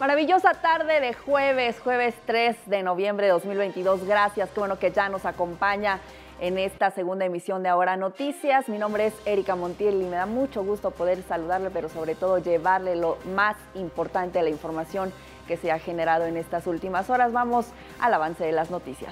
Maravillosa tarde de jueves 3 de noviembre de 2022. Gracias, qué bueno que ya nos acompaña en esta segunda emisión de Ahora Noticias. Mi nombre es Erika Montiel y me da mucho gusto poder saludarle, pero sobre todo llevarle lo más importante de la información que se ha generado en estas últimas horas. Vamos al avance de las noticias.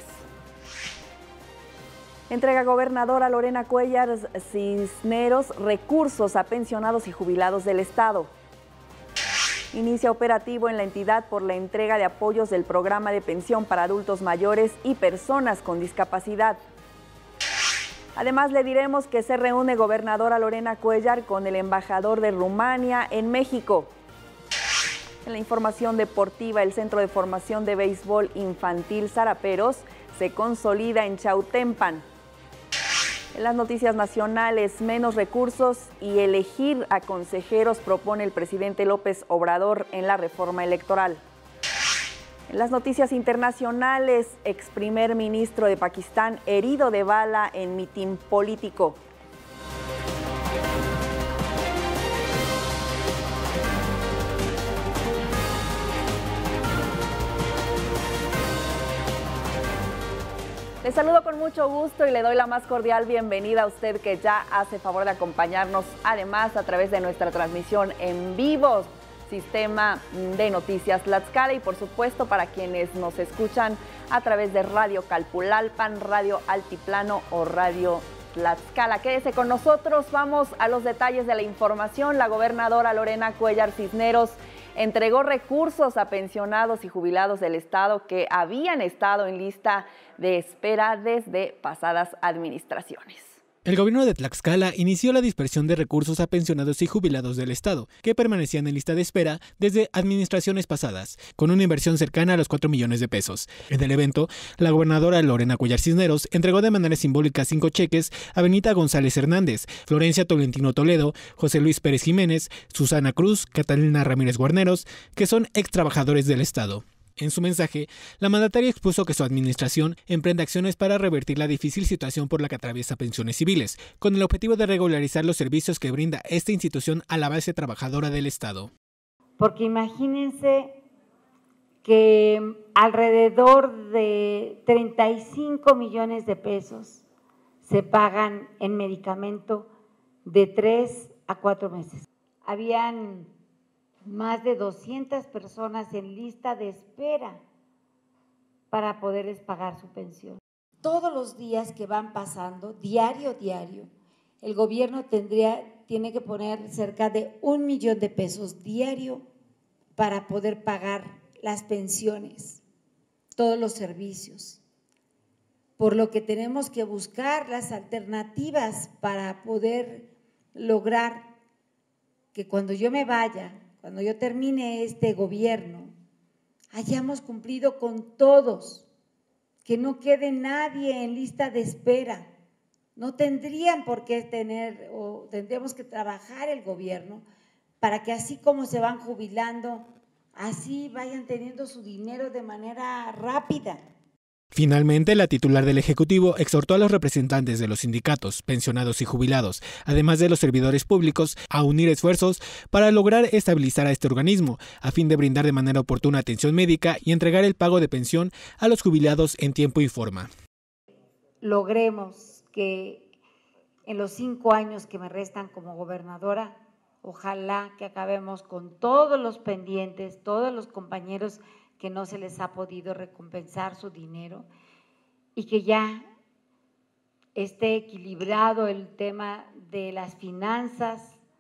Entrega gobernadora Lorena Cuéllar Cisneros recursos a pensionados y jubilados del Estado. Inicia operativo en la entidad por la entrega de apoyos del programa de pensión para adultos mayores y personas con discapacidad. Además, le diremos que se reúne gobernadora Lorena Cuéllar con el embajador de Rumania en México. En la información deportiva, el Centro de Formación de Béisbol Infantil Saraperos se consolida en Chautempan. En las noticias nacionales, menos recursos y elegir a consejeros propone el presidente López Obrador en la reforma electoral. En las noticias internacionales, ex primer ministro de Pakistán herido de bala en mitin político. Les saludo con mucho gusto y le doy la más cordial bienvenida a usted que ya hace favor de acompañarnos, además a través de nuestra transmisión en vivo, Sistema de Noticias Tlaxcala, y por supuesto para quienes nos escuchan a través de Radio Calpulalpan, Radio Altiplano o Radio Tlaxcala. Quédese con nosotros, vamos a los detalles de la información. La gobernadora Lorena Cuéllar Cisneros entregó recursos a pensionados y jubilados del Estado que habían estado en lista de espera desde pasadas administraciones. El gobierno de Tlaxcala inició la dispersión de recursos a pensionados y jubilados del Estado, que permanecían en lista de espera desde administraciones pasadas, con una inversión cercana a los 4 millones de pesos. En el evento, la gobernadora Lorena Cuéllar Cisneros entregó de manera simbólica 5 cheques a Benita González Hernández, Florencia Tolentino Toledo, José Luis Pérez Jiménez, Susana Cruz, Catalina Ramírez Guarneros, que son ex trabajadores del Estado. En su mensaje, la mandataria expuso que su administración emprende acciones para revertir la difícil situación por la que atraviesa Pensiones Civiles, con el objetivo de regularizar los servicios que brinda esta institución a la base trabajadora del Estado. Porque imagínense que alrededor de 35 millones de pesos se pagan en medicamento de 3 a 4 meses. Habían más de 200 personas en lista de espera para poderles pagar su pensión. Todos los días que van pasando, diario, el gobierno tiene que poner cerca de 1 millón de pesos diario para poder pagar las pensiones, todos los servicios. Por lo que tenemos que buscar las alternativas para poder lograr que cuando yo me vaya, cuando yo termine este gobierno, hayamos cumplido con todos, que no quede nadie en lista de espera. No tendrían por qué tener, o tendríamos que trabajar el gobierno para que así como se van jubilando, así vayan teniendo su dinero de manera rápida. Finalmente, la titular del Ejecutivo exhortó a los representantes de los sindicatos, pensionados y jubilados, además de los servidores públicos, a unir esfuerzos para lograr estabilizar a este organismo, a fin de brindar de manera oportuna atención médica y entregar el pago de pensión a los jubilados en tiempo y forma. Logremos que en los 5 años que me restan como gobernadora, ojalá que acabemos con todos los pendientes, todos los compañeros que no se les ha podido recompensar su dinero y que ya esté equilibrado el tema de las finanzas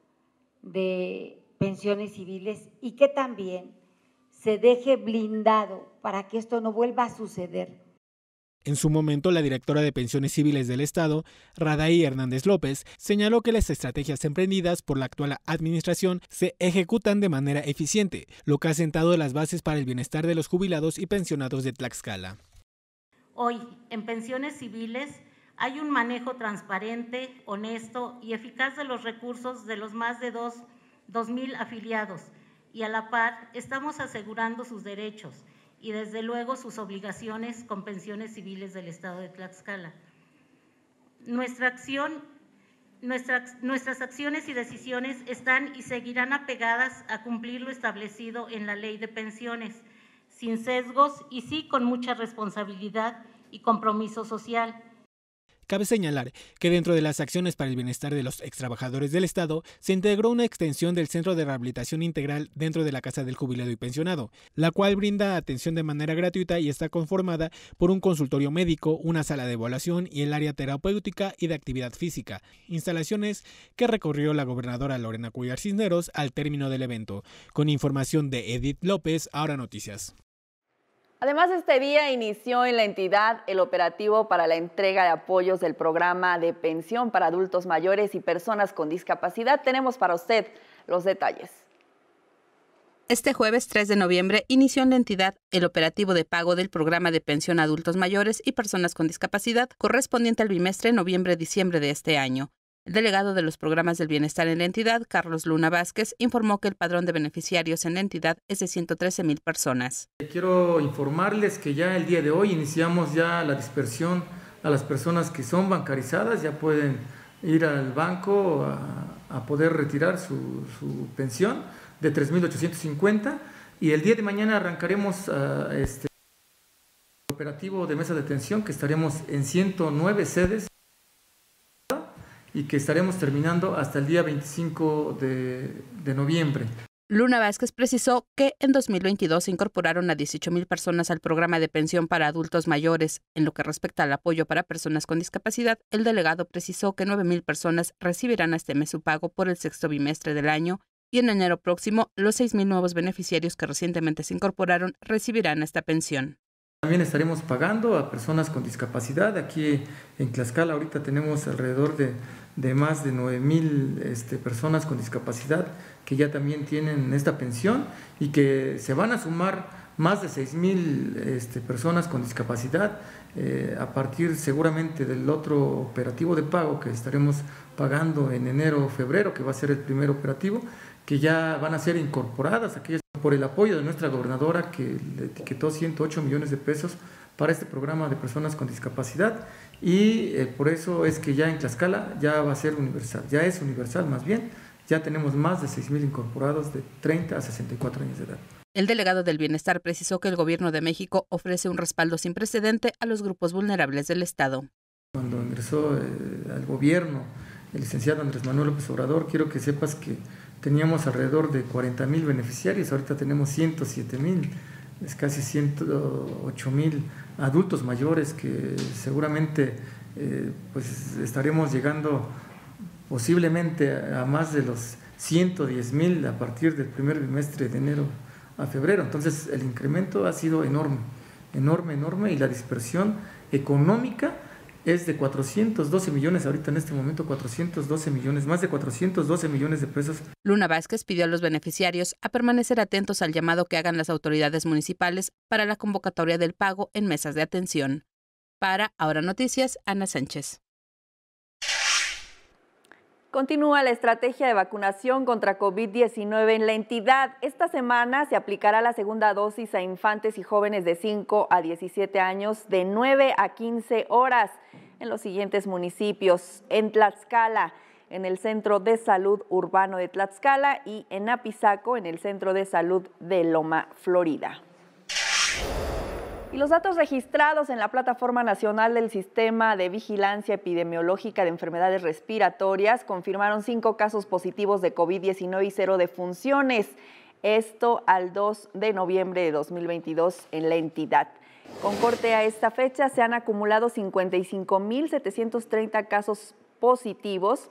de Pensiones Civiles y que también se deje blindado para que esto no vuelva a suceder. En su momento, la directora de Pensiones Civiles del Estado, Radaí Hernández López, señaló que las estrategias emprendidas por la actual administración se ejecutan de manera eficiente, lo que ha sentado las bases para el bienestar de los jubilados y pensionados de Tlaxcala. Hoy, en Pensiones Civiles, hay un manejo transparente, honesto y eficaz de los recursos de los más de 2,000 afiliados y a la par estamos asegurando sus derechos y desde luego sus obligaciones con Pensiones Civiles del Estado de Tlaxcala. Nuestra acción Nuestras acciones y decisiones están y seguirán apegadas a cumplir lo establecido en la Ley de Pensiones, sin sesgos y sí con mucha responsabilidad y compromiso social. Cabe señalar que dentro de las acciones para el bienestar de los extrabajadores del Estado se integró una extensión del Centro de Rehabilitación Integral dentro de la Casa del Jubilado y Pensionado, la cual brinda atención de manera gratuita y está conformada por un consultorio médico, una sala de evaluación y el área terapéutica y de actividad física, instalaciones que recorrió la gobernadora Lorena Cuellar Cisneros al término del evento. Con información de Edith López, Ahora Noticias. Además, este día inició en la entidad el operativo para la entrega de apoyos del programa de pensión para adultos mayores y personas con discapacidad. Tenemos para usted los detalles. Este jueves 3 de noviembre inició en la entidad el operativo de pago del programa de pensión a adultos mayores y personas con discapacidad correspondiente al bimestre noviembre-diciembre de este año. El delegado de los programas del bienestar en la entidad, Carlos Luna Vázquez, informó que el padrón de beneficiarios en la entidad es de 113,000 personas. Quiero informarles que ya el día de hoy iniciamos ya la dispersión a las personas que son bancarizadas, ya pueden ir al banco a poder retirar su pensión de 3,850 y el día de mañana arrancaremos este operativo de mesa de atención que estaremos en 109 sedes y que estaremos terminando hasta el día 25 de noviembre. Luna Vázquez precisó que en 2022 se incorporaron a 18,000 personas al programa de pensión para adultos mayores. En lo que respecta al apoyo para personas con discapacidad, el delegado precisó que 9,000 personas recibirán este mes su pago por el sexto bimestre del año y en enero próximo los 6,000 nuevos beneficiarios que recientemente se incorporaron recibirán esta pensión. También estaremos pagando a personas con discapacidad. Aquí en Tlaxcala ahorita tenemos alrededor de más de 9,000 personas con discapacidad que ya también tienen esta pensión y que se van a sumar más de 6,000 personas con discapacidad a partir seguramente del otro operativo de pago que estaremos pagando en enero o febrero, que va a ser el primer operativo, que ya van a ser incorporadas aquellas por el apoyo de nuestra gobernadora que le etiquetó 108 millones de pesos para este programa de personas con discapacidad y por eso es que ya en Tlaxcala ya va a ser universal, ya es universal más bien, ya tenemos más de 6,000 incorporados de 30 a 64 años de edad. El delegado del Bienestar precisó que el Gobierno de México ofrece un respaldo sin precedente a los grupos vulnerables del Estado. Cuando ingresó al gobierno el licenciado Andrés Manuel López Obrador, quiero que sepas que teníamos alrededor de 40,000 beneficiarios, ahorita tenemos 107,000, es casi 108,000 adultos mayores que seguramente pues estaremos llegando posiblemente a más de los 110,000 a partir del primer bimestre de enero a febrero. Entonces el incremento ha sido enorme y la dispersión económica es de 412 millones, ahorita en este momento 412 millones, más de 412 millones de pesos. Luna Vázquez pidió a los beneficiarios a permanecer atentos al llamado que hagan las autoridades municipales para la convocatoria del pago en mesas de atención. Para Ahora Noticias, Ana Sánchez. Continúa la estrategia de vacunación contra COVID-19 en la entidad. Esta semana se aplicará la segunda dosis a infantes y jóvenes de 5 a 17 años de 9 a 15 horas en los siguientes municipios: en Tlaxcala, en el Centro de Salud Urbano de Tlaxcala, y en Apizaco, en el Centro de Salud de Loma Florida. Y los datos registrados en la Plataforma Nacional del Sistema de Vigilancia Epidemiológica de Enfermedades Respiratorias confirmaron 5 casos positivos de COVID-19 y 0 defunciones. Esto al 2 de noviembre de 2022 en la entidad. Con corte a esta fecha se han acumulado 55,730 casos positivos,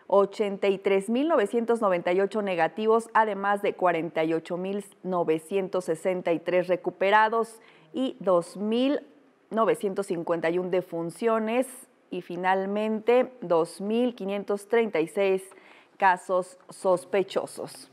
83,998 negativos, además de 48,963 recuperados y 2,951 defunciones y finalmente 2,536 casos sospechosos.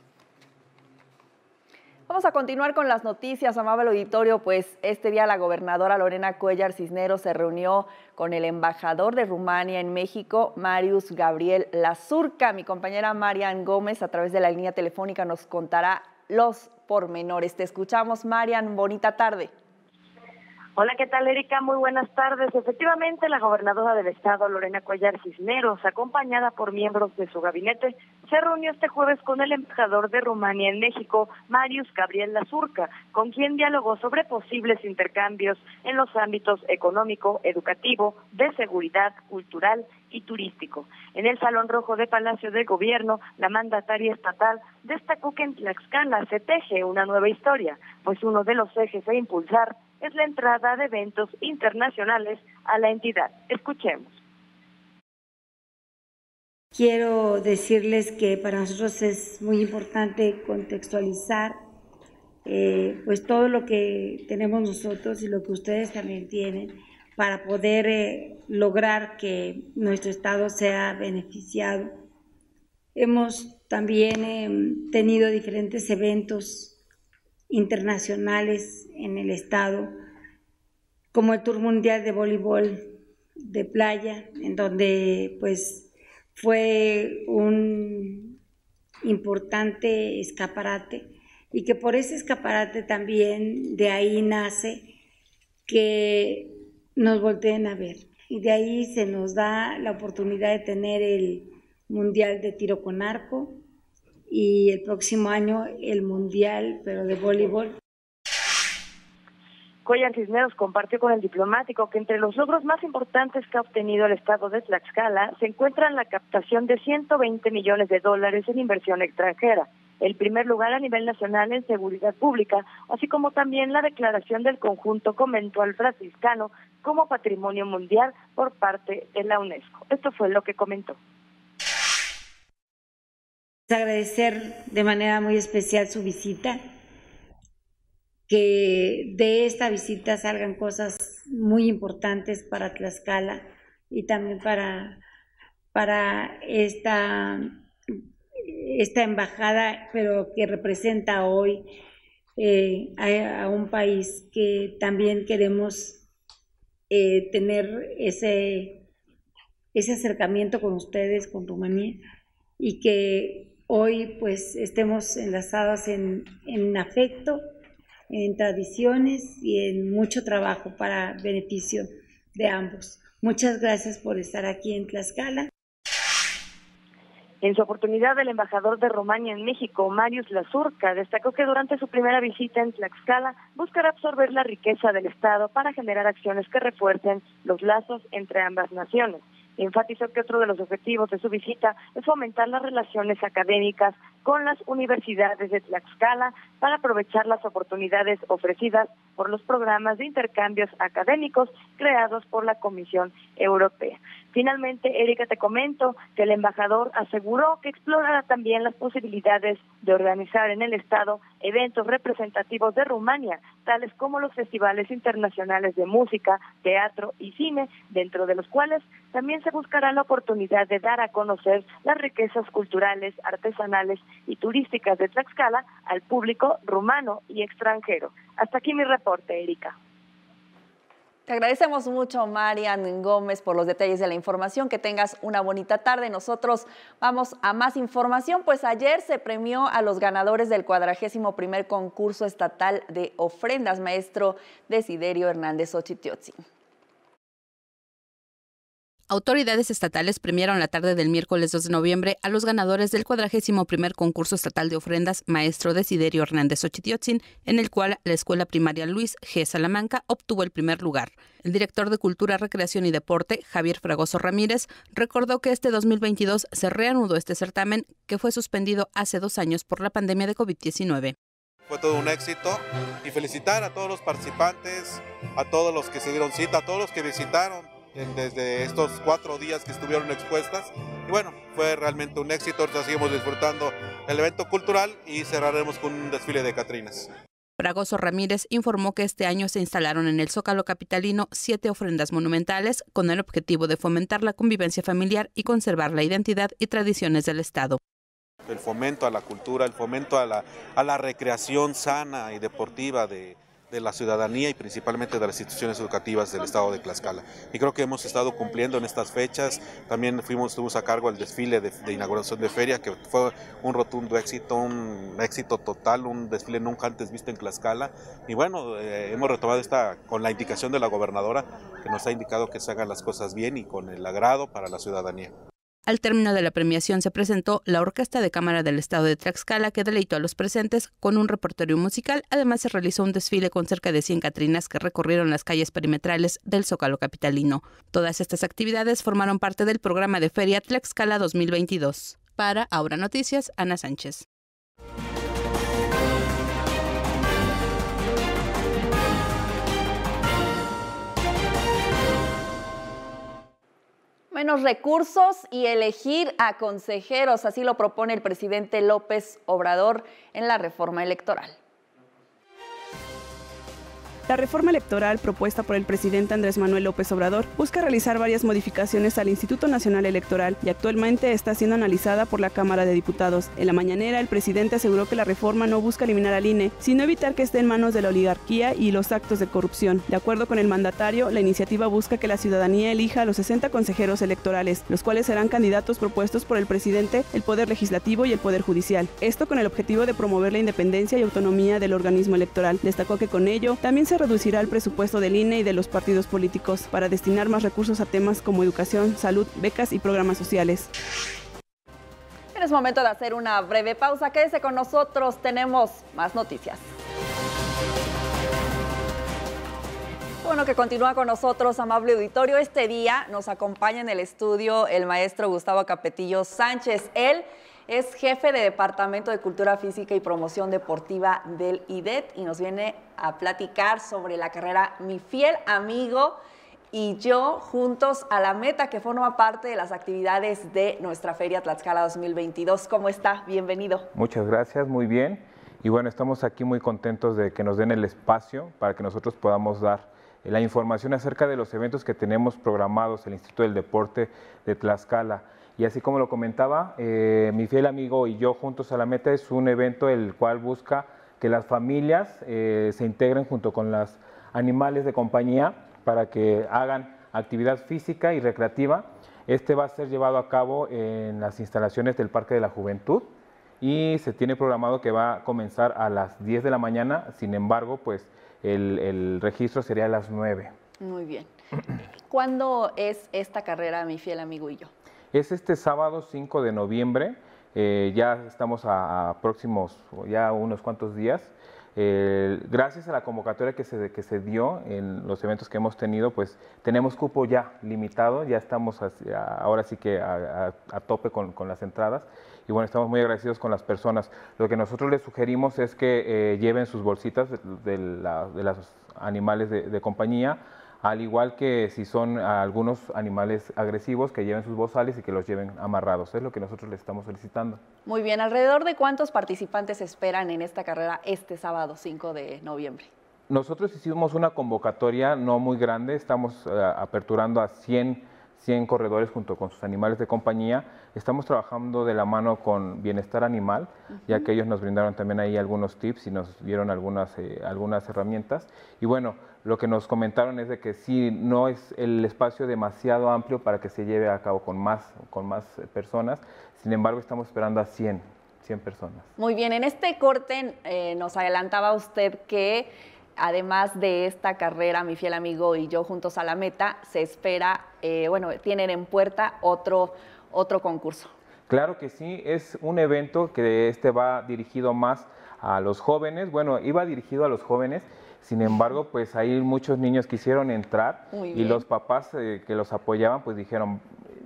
Vamos a continuar con las noticias, amable auditorio, pues este día la gobernadora Lorena Cuellar Cisneros se reunió con el embajador de Rumania en México, Marius Gabriel Lazurca. Mi compañera Marian Gómez, a través de la línea telefónica, nos contará los pormenores. Te escuchamos, Marian, bonita tarde. Hola, ¿qué tal, Erika? Muy buenas tardes. Efectivamente, la gobernadora del estado, Lorena Cuellar Cisneros, acompañada por miembros de su gabinete, se reunió este jueves con el embajador de Rumania en México, Marius Gabriel Lazurca, con quien dialogó sobre posibles intercambios en los ámbitos económico, educativo, de seguridad, cultural y turístico. En el Salón Rojo de Palacio de Gobierno, la mandataria estatal destacó que en Tlaxcala se teje una nueva historia, pues uno de los ejes a impulsar es la entrada de eventos internacionales a la entidad. Escuchemos. Quiero decirles que para nosotros es muy importante contextualizar pues todo lo que tenemos nosotros y lo que ustedes también tienen para poder lograr que nuestro estado sea beneficiado. Hemos también tenido diferentes eventos internacionales en el estado, como el Tour Mundial de Voleibol de Playa, en donde pues fue un importante escaparate, y que por ese escaparate también de ahí nace que nos volteen a ver, y de ahí se nos da la oportunidad de tener el Mundial de Tiro con Arco, y el próximo año el Mundial, pero de voleibol. Cuellar Cisneros compartió con el diplomático que entre los logros más importantes que ha obtenido el estado de Tlaxcala se encuentran la captación de $120 millones en inversión extranjera, el primer lugar a nivel nacional en seguridad pública, así como también la declaración del conjunto conventual franciscano como patrimonio mundial por parte de la UNESCO. Esto fue lo que comentó. Agradecer de manera muy especial su visita, que de esta visita salgan cosas muy importantes para Tlaxcala y también para esta embajada, pero que representa hoy a un país que también queremos tener ese acercamiento con ustedes, con Rumanía, y que hoy pues estemos enlazados en afecto, en tradiciones y en mucho trabajo para beneficio de ambos. Muchas gracias por estar aquí en Tlaxcala. En su oportunidad, el embajador de Rumania en México, Marius Lazurca, destacó que durante su primera visita en Tlaxcala buscará absorber la riqueza del estado para generar acciones que refuercen los lazos entre ambas naciones. Enfatizó que otro de los objetivos de su visita es fomentar las relaciones académicas con las universidades de Tlaxcala para aprovechar las oportunidades ofrecidas por los programas de intercambios académicos creados por la Comisión Europea. Finalmente, Erika, te comento que el embajador aseguró que explorará también las posibilidades de organizar en el estado eventos representativos de Rumania, tales como los festivales internacionales de música, teatro y cine, dentro de los cuales también se buscará la oportunidad de dar a conocer las riquezas culturales, artesanales y turísticas de Tlaxcala al público rumano y extranjero. Hasta aquí mi reporte, Erika. Te agradecemos mucho, Marian Gómez, por los detalles de la información. Que tengas una bonita tarde. Nosotros vamos a más información. Pues ayer se premió a los ganadores del 41º concurso estatal de ofrendas, maestro Desiderio Hernández Xochitiotzin. Autoridades estatales premiaron la tarde del miércoles 2 de noviembre a los ganadores del 41º concurso estatal de ofrendas Maestro Desiderio Hernández Xochitiotzin, en el cual la Escuela Primaria Luis G. Salamanca obtuvo el primer lugar. El director de Cultura, Recreación y Deporte, Javier Fragoso Ramírez, recordó que este 2022 se reanudó este certamen, que fue suspendido hace 2 años por la pandemia de COVID-19. Fue todo un éxito y felicitar a todos los participantes, a todos los que se dieron cita, a todos los que visitaron desde estos 4 días que estuvieron expuestas. Y bueno, fue realmente un éxito. Ahorita seguimos disfrutando el evento cultural y cerraremos con un desfile de catrinas. Fragoso Ramírez informó que este año se instalaron en el Zócalo capitalino 7 ofrendas monumentales con el objetivo de fomentar la convivencia familiar y conservar la identidad y tradiciones del Estado. El fomento a la cultura, el fomento a la recreación sana y deportiva de de la ciudadanía y principalmente de las instituciones educativas del estado de Tlaxcala. Y creo que hemos estado cumpliendo en estas fechas. También estuvimos a cargo del desfile de inauguración de feria, que fue un rotundo éxito, un éxito total, un desfile nunca antes visto en Tlaxcala. Y bueno, hemos retomado con la indicación de la gobernadora, que nos ha indicado que se hagan las cosas bien y con el agrado para la ciudadanía. Al término de la premiación se presentó la Orquesta de Cámara del Estado de Tlaxcala, que deleitó a los presentes con un repertorio musical. Además, se realizó un desfile con cerca de 100 catrinas que recorrieron las calles perimetrales del Zócalo capitalino. Todas estas actividades formaron parte del programa de Feria Tlaxcala 2022. Para Ahora Noticias, Ana Sánchez. Menos recursos y elegir a consejeros, así lo propone el presidente López Obrador en la reforma electoral. La reforma electoral propuesta por el presidente Andrés Manuel López Obrador busca realizar varias modificaciones al Instituto Nacional Electoral y actualmente está siendo analizada por la Cámara de Diputados. En la mañanera, el presidente aseguró que la reforma no busca eliminar al INE, sino evitar que esté en manos de la oligarquía y los actos de corrupción. De acuerdo con el mandatario, la iniciativa busca que la ciudadanía elija a los 60 consejeros electorales, los cuales serán candidatos propuestos por el presidente, el Poder Legislativo y el Poder Judicial. Esto con el objetivo de promover la independencia y autonomía del organismo electoral. Destacó que con ello también se reducirá el presupuesto del INE y de los partidos políticos para destinar más recursos a temas como educación, salud, becas y programas sociales. Es momento de hacer una breve pausa. Quédese con nosotros, tenemos más noticias. Bueno, que continúa con nosotros, amable auditorio. Este día nos acompaña en el estudio el maestro Gustavo Capetillo Sánchez. Él es jefe de Departamento de Cultura Física y Promoción Deportiva del IDET y nos viene a platicar sobre la carrera Mi Fiel Amigo y Yo Juntos a la Meta, que forma parte de las actividades de nuestra Feria Tlaxcala 2022. ¿Cómo está? Bienvenido. Muchas gracias, muy bien. Y bueno, estamos aquí muy contentos de que nos den el espacio para que nosotros podamos dar la información acerca de los eventos que tenemos programados el Instituto del Deporte de Tlaxcala. Y así como lo comentaba, Mi Fiel Amigo y Yo Juntos a la Meta es un evento el cual busca que las familias se integren junto con los animales de compañía para que hagan actividad física y recreativa. Este va a ser llevado a cabo en las instalaciones del Parque de la Juventud y se tiene programado que va a comenzar a las 10 de la mañana, sin embargo, pues el registro sería a las 9. Muy bien. ¿Cuándo es esta carrera Mi Fiel Amigo y Yo? Es este sábado 5 de noviembre, ya estamos a próximos, ya unos cuantos días. Gracias a la convocatoria que se dio en los eventos que hemos tenido, pues tenemos cupo ya limitado, ya estamos ahora sí que a tope con las entradas. Y bueno, estamos muy agradecidos con las personas. Lo que nosotros les sugerimos es que lleven sus bolsitas de los animales de compañía, al igual que si son algunos animales agresivos, que lleven sus bozales y que los lleven amarrados. Es lo que nosotros les estamos solicitando. Muy bien, ¿alrededor de cuántos participantes esperan en esta carrera este sábado 5 de noviembre? Nosotros hicimos una convocatoria no muy grande, estamos aperturando a 100 corredores junto con sus animales de compañía. Estamos trabajando de la mano con Bienestar Animal, ya que ellos nos brindaron también ahí algunos tips y nos dieron algunas herramientas. Y bueno, lo que nos comentaron es de que sí, no es el espacio demasiado amplio para que se lleve a cabo con más personas. Sin embargo, estamos esperando a 100 personas. Muy bien, en este corte nos adelantaba usted que además de esta carrera, Mi Fiel Amigo y Yo Juntos a la Meta, se espera, tienen en puerta otro concurso. Claro que sí, es un evento que va dirigido más a los jóvenes. Bueno, iba dirigido a los jóvenes, sin embargo, pues ahí muchos niños quisieron entrar y los papás que los apoyaban, pues dijeron,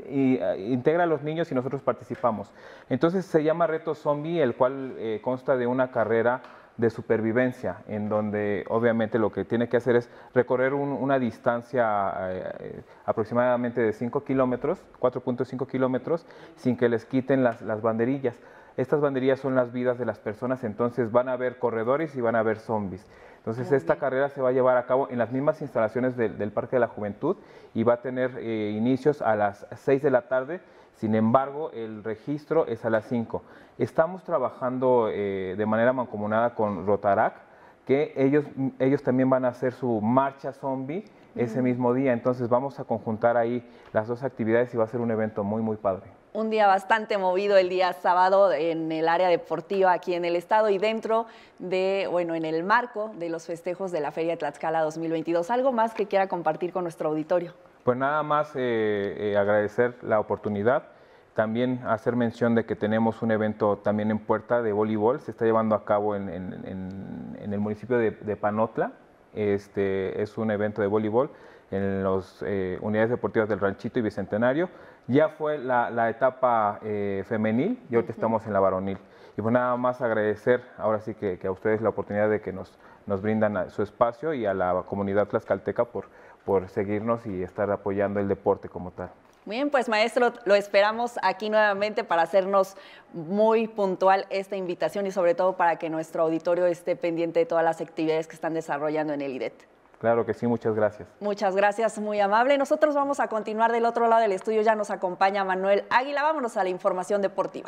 integra a los niños y nosotros participamos. Entonces se llama Reto Zombie, el cual consta de una carrera de supervivencia, en donde obviamente lo que tiene que hacer es recorrer una distancia aproximadamente de 5 kilómetros, 4.5 kilómetros, sin que les quiten las banderillas. Estas banderillas son las vidas de las personas, entonces van a haber corredores y van a haber zombies. Entonces esta carrera se va a llevar a cabo en las mismas instalaciones del Parque de la Juventud y va a tener inicios a las 6 de la tarde. Sin embargo, el registro es a las 5. Estamos trabajando de manera mancomunada con Rotarac, que ellos también van a hacer su marcha zombie ese mismo día. Entonces vamos a conjuntar ahí las dos actividades y va a ser un evento muy, muy padre. Un día bastante movido el día sábado en el área deportiva aquí en el estado y dentro de, bueno, en el marco de los festejos de la Feria de Tlaxcala 2022. ¿Algo más que quiera compartir con nuestro auditorio? Pues nada más agradecer la oportunidad. También hacer mención de que tenemos un evento también en Puerta de voleibol. Se está llevando a cabo en el municipio de Panotla. Es un evento de voleibol en las unidades deportivas del Ranchito y Bicentenario. Ya fue la etapa femenil y ahorita estamos en la varonil. Y pues nada más agradecer ahora sí que a ustedes la oportunidad de que nos brindan su espacio y a la comunidad tlaxcalteca por seguirnos y estar apoyando el deporte como tal. Bien, pues maestro, lo esperamos aquí nuevamente para hacernos muy puntual esta invitación y sobre todo para que nuestro auditorio esté pendiente de todas las actividades que están desarrollando en el IDET. Claro que sí, muchas gracias. Muchas gracias, muy amable. Nosotros vamos a continuar del otro lado del estudio, ya nos acompaña Manuel Águila. Vámonos a la información deportiva.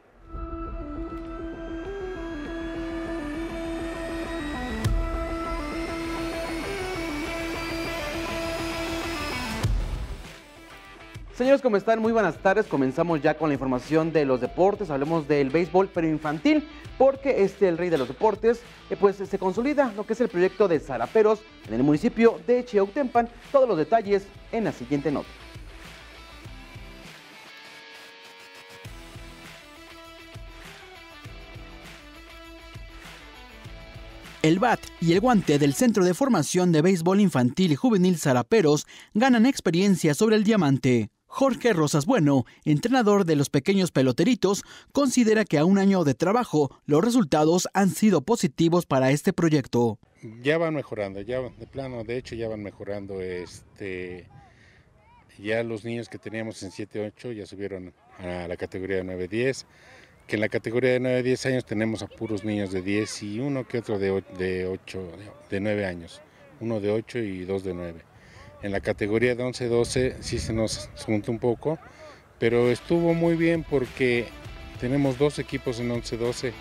Señores, ¿cómo están? Muy buenas tardes. Comenzamos ya con la información de los deportes. Hablemos del béisbol, pero infantil, porque el rey de los deportes, pues se consolida lo que es el proyecto de Zaraperos en el municipio de Chiautempan. Todos los detalles en la siguiente nota. El bat y el guante del Centro de Formación de Béisbol Infantil y Juvenil Zaraperos ganan experiencia sobre el diamante. Jorge Rosas Bueno, entrenador de los pequeños peloteritos, considera que a un año de trabajo los resultados han sido positivos para este proyecto. Ya van mejorando, ya de plano, de hecho ya van mejorando. Ya los niños que teníamos en 7-8 ya subieron a la categoría de 9-10, que en la categoría de 9-10 años tenemos a puros niños de 10 y uno que otro de 9 años, uno de 8 y 2 de 9. En la categoría de 11-12 sí se nos juntó un poco, pero estuvo muy bien porque tenemos 2 equipos en 11-12.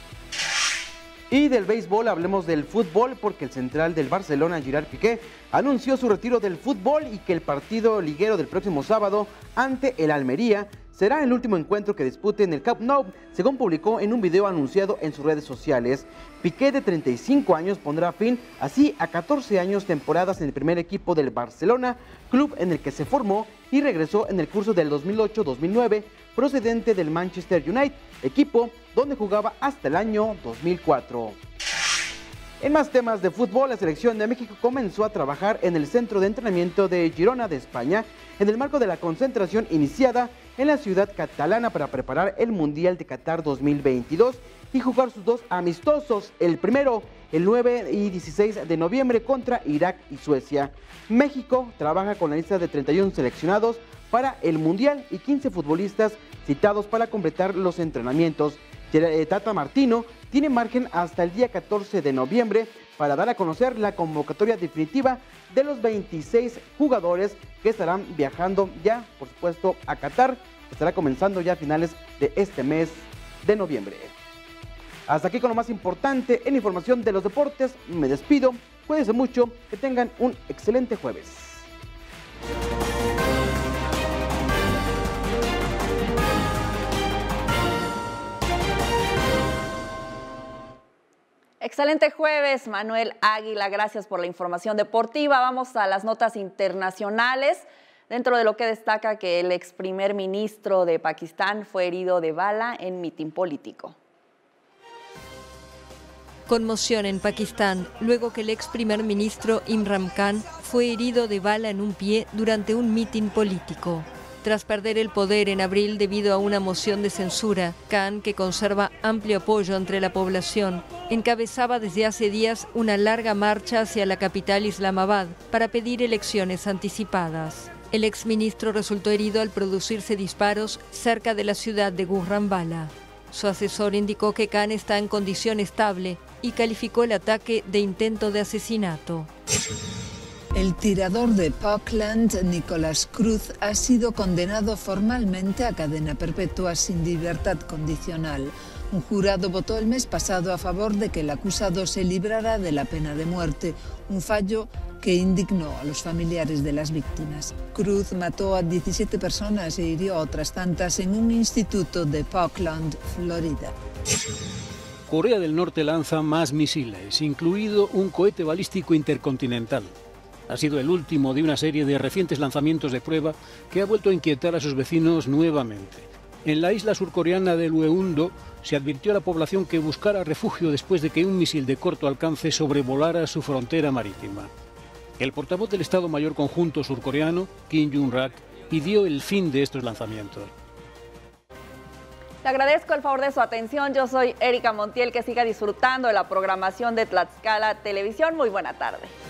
Y del béisbol hablemos del fútbol, porque el central del Barcelona, Gerard Piqué, anunció su retiro del fútbol y que el partido liguero del próximo sábado ante el Almería será el último encuentro que dispute en el Camp Nou, según publicó en un video anunciado en sus redes sociales. Piqué, de 35 años, pondrá fin así a 14 años temporadas en el primer equipo del Barcelona, club en el que se formó y regresó en el curso del 2008-2009, procedente del Manchester United, equipo donde jugaba hasta el año 2004. En más temas de fútbol, la selección de México comenzó a trabajar en el centro de entrenamiento de Girona de España en el marco de la concentración iniciada en la ciudad catalana para preparar el Mundial de Qatar 2022 y jugar sus 2 amistosos, el primero el 9 y 16 de noviembre contra Irak y Suecia. México trabaja con la lista de 31 seleccionados para el Mundial y 15 futbolistas citados para completar los entrenamientos. Tata Martino tiene margen hasta el día 14 de noviembre para dar a conocer la convocatoria definitiva de los 26 jugadores que estarán viajando ya, por supuesto, a Qatar. Estará comenzando ya a finales de este mes de noviembre. Hasta aquí con lo más importante en información de los deportes. Me despido. Cuídense mucho. Que tengan un excelente jueves. Excelente jueves, Manuel Águila, gracias por la información deportiva. Vamos a las notas internacionales, dentro de lo que destaca que el ex primer ministro de Pakistán fue herido de bala en mitin político. Conmoción en Pakistán, luego que el ex primer ministro Imran Khan fue herido de bala en un pie durante un mitin político. Tras perder el poder en abril debido a una moción de censura, Khan, que conserva amplio apoyo entre la población, encabezaba desde hace días una larga marcha hacia la capital Islamabad para pedir elecciones anticipadas. El exministro resultó herido al producirse disparos cerca de la ciudad de Gujranwala. Su asesor indicó que Khan está en condición estable y calificó el ataque de intento de asesinato. El tirador de Parkland, Nicholas Cruz, ha sido condenado formalmente a cadena perpetua sin libertad condicional. Un jurado votó el mes pasado a favor de que el acusado se librara de la pena de muerte, un fallo que indignó a los familiares de las víctimas. Cruz mató a 17 personas e hirió a otras tantas en un instituto de Parkland, Florida. Corea del Norte lanza más misiles, incluido un cohete balístico intercontinental. Ha sido el último de una serie de recientes lanzamientos de prueba que ha vuelto a inquietar a sus vecinos nuevamente. En la isla surcoreana de Ueun-do se advirtió a la población que buscara refugio después de que un misil de corto alcance sobrevolara su frontera marítima. El portavoz del Estado Mayor Conjunto surcoreano, Kim Jong-rak, pidió el fin de estos lanzamientos. Le agradezco el favor de su atención. Yo soy Erika Montiel. Que siga disfrutando de la programación de Tlaxcala Televisión. Muy buena tarde.